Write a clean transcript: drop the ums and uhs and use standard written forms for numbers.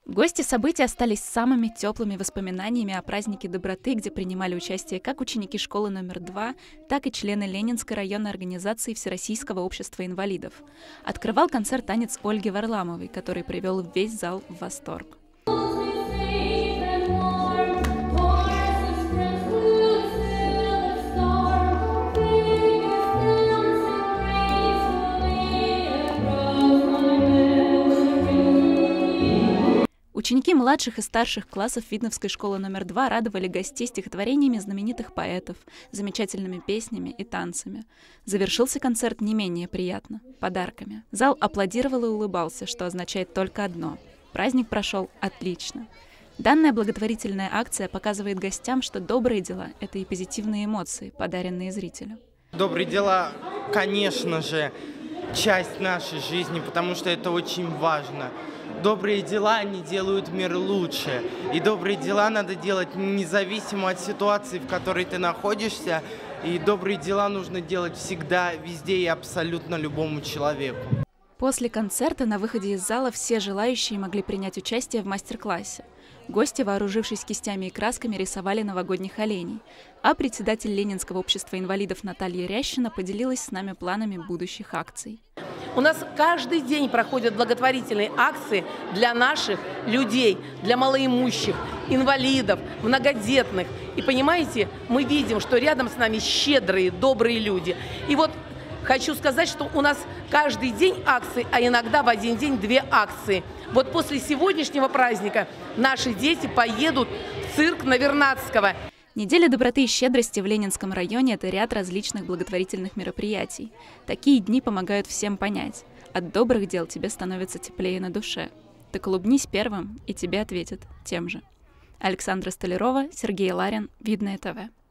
Гости события остались самыми теплыми воспоминаниями о празднике доброты, где принимали участие как ученики школы номер 2, так и члены Ленинской районной организации Всероссийского общества инвалидов. Открывал концерт танец Ольги Варламовой, который привел весь зал в восторг. Ученики младших и старших классов Видновской школы номер 2 радовали гостей стихотворениями знаменитых поэтов, замечательными песнями и танцами. Завершился концерт не менее приятно – подарками. Зал аплодировал и улыбался, что означает только одно – праздник прошел отлично. Данная благотворительная акция показывает гостям, что добрые дела – это и позитивные эмоции, подаренные зрителю. Добрые дела, конечно же, часть нашей жизни, потому что это очень важно. Добрые дела, они делают мир лучше. И добрые дела надо делать независимо от ситуации, в которой ты находишься. И добрые дела нужно делать всегда, везде и абсолютно любому человеку. После концерта на выходе из зала все желающие могли принять участие в мастер-классе. Гости, вооружившись кистями и красками, рисовали новогодних оленей. А председатель Ленинского общества инвалидов Наталья Рящина поделилась с нами планами будущих акций. У нас каждый день проходят благотворительные акции для наших людей, для малоимущих, инвалидов, многодетных. И понимаете, мы видим, что рядом с нами щедрые, добрые люди. И вот хочу сказать, что у нас каждый день акции, а иногда в один день 2 акции. Вот после сегодняшнего праздника наши дети поедут в цирк на Вернадского. Неделя доброты и щедрости в Ленинском районе – это ряд различных благотворительных мероприятий. Такие дни помогают всем понять – от добрых дел тебе становится теплее на душе. Так улыбнись первым, и тебе ответят тем же. Александра Столярова, Сергей Ларин, Видное ТВ.